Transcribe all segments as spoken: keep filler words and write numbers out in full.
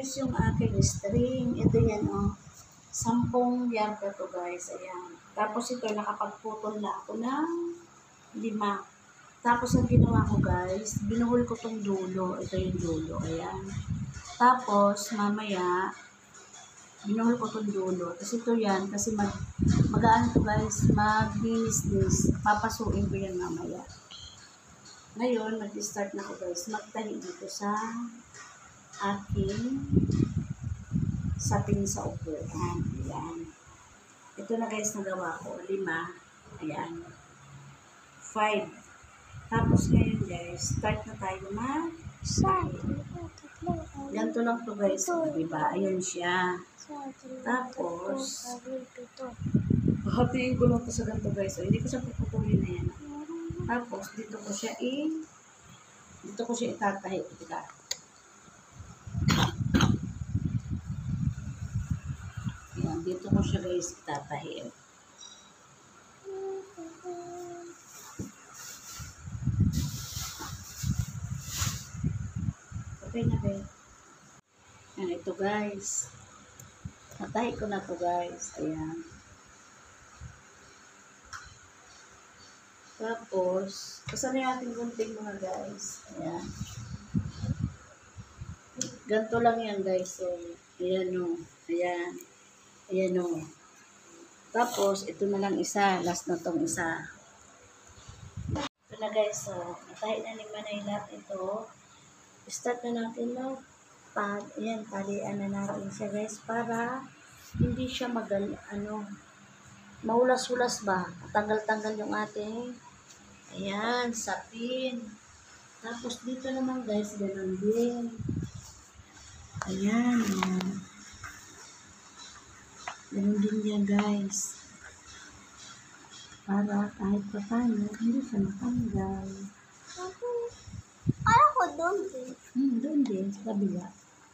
guys yung aking string. Ito yan, oh. Sampung yarda to, guys. Ayan. Tapos ito, nakapagputol na ako ng lima. Tapos ang ginawa ko, guys, binuhol ko tong dulo. Ito yung dulo. Ayan. Tapos, mamaya, binuhol ko tong dulo. Kasi ito yan, kasi mag, magaan to, guys. Mag-binis-this. Papasuin ko yan mamaya. Ngayon, mag-start na ko, guys. Magtahi dito sa aking sapin sa upuan. Ayan. Ito na, guys, nagawa ko. Lima. Ayan. Five. Tapos ngayon, guys, start na tayo mag ganito lang to, guys. O, diba? Ayan siya. Tapos, hatiin ko lang to sa ganito, guys. O, hindi ko siya puputulin na yan. Tapos, dito ko siya i dito ko siya itatahi. Tika. Ayan, dito ko siya, guys, itatahi. Okay na, ba? Ayan, ito, guys. Natahi ko na to, guys. Ayan. Tapos, kasama natin gunting mga, guys. Ayan. Ganto lang yan, guys. So, ayan o. Ayan. Ayan o. Tapos, ito na lang isa. Last na tong isa. Ito na, guys. So, natahi na ni Manay lahat ito. Start na natin mag pad. Ayan, talian na natin siya, guys. Para hindi siya magal, ano, maulas-ulas ba? Tanggal-tanggal yung ating, ayan, sapin. Tapos dito naman, guys, ganun din. Ayan, ayan. Ganun din yan, guys. Para kahit pa paano, hindi siya matanggal. Para ko doon din. Hmm, doon din, sa kabila.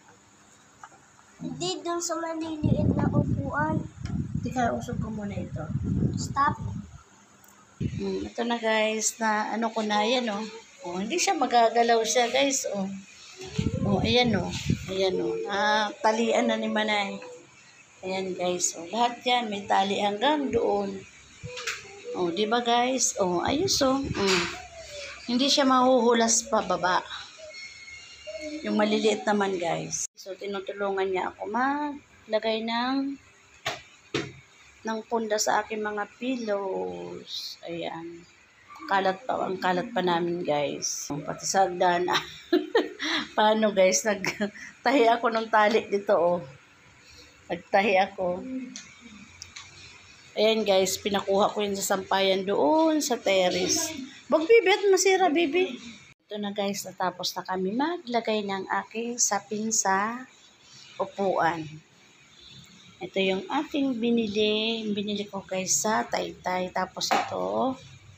Hindi doon sa maliliit na upuan. Tika, usog ko muna ito. Stop. Hmm, ito na, guys, na ano ko na, ayan o. Oh. Oh, hindi siya magagalaw siya, guys, oh. Oh, ayan o. Oh. Ayan o. Oh. Ah, talian na ni Manay. Ayan, guys, oh. Lahat yan, may tali hanggang doon. Oh, di ba, guys? Oh, ayos oh. Hmm. Hindi siya mahuhulas pa baba. Yung maliliit naman, guys. So, tinutulungan niya ako maglagay ng ng punda sa aking mga pillows. Ayan. Kalat pa, ang kalat pa namin, guys. Pati sa hagdan. Paano, guys? Nagtahi ako ng tali dito, oh. Nagtahi ako. Ayan, guys. Pinakuha ko yun sa sampayan doon sa terrace. Wag, bibi, at masira, bibi. Ito na, guys. Natapos na kami maglagay ng aking sapin sa upuan. Ito yung aking binili. Binili ko, guys, sa Taytay. Tapos ito,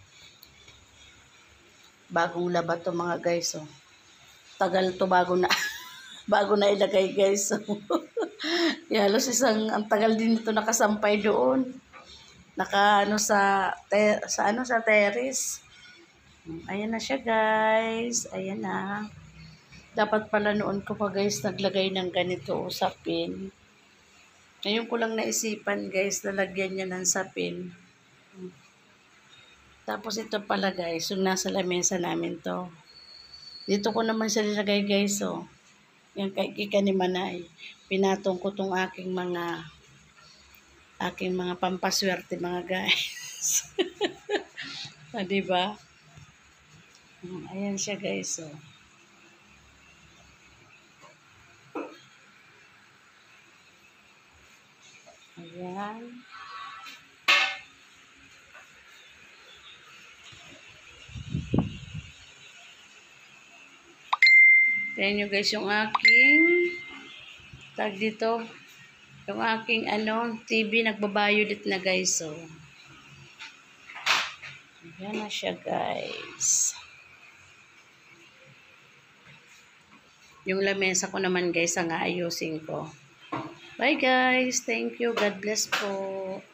bagong laba to, mga guys. Oh. Tagal to, bago na. Bago na ilagay, guys. Halos isang, ang tagal din ito nakasampay doon. Naka, ano, sa, te, sa, ano, sa terrace. Ayan na siya, guys. Ayan na. Dapat pala noon ko pa, guys, naglagay ng ganito o sapin. Ngayon ko lang naisipan, guys, lalagyan niya ng sapin. Tapos ito pala, guys, yung nasa lamesa namin to. Dito ko naman siya nilagay, guys, oh. Yung kay Kika ni Manay. Pinatong ko tong aking mga aking mga pampaswerte, mga guys. Ah, diba? Ayan siya, guys, oh. Ayan. Tignan nyo, guys, yung aking tag dito. Yung aking ano, T V nagbabayulit na, guys, so. Ayan na siya, guys. Yung lamesa ko naman, guys, ang aayusin ko. Bye, guys. Thank you. God bless po.